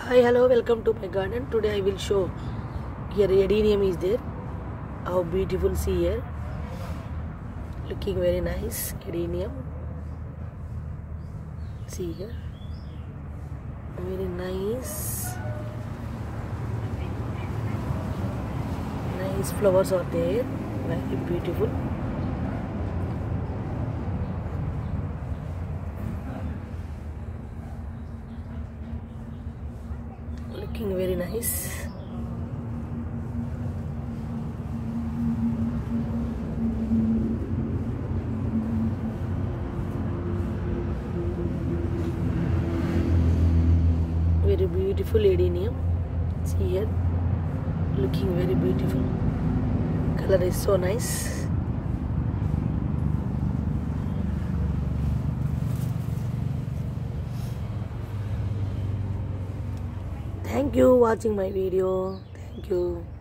Hi, hello, welcome to my garden. Today I will show here adenium is there. How beautiful, see here. Looking very nice, adenium. See here. Very nice. Nice flowers are there. Very beautiful. Looking very nice. Very beautiful adenium. See here. Looking very beautiful. Color is so nice. Thank you watching my video. Thank you.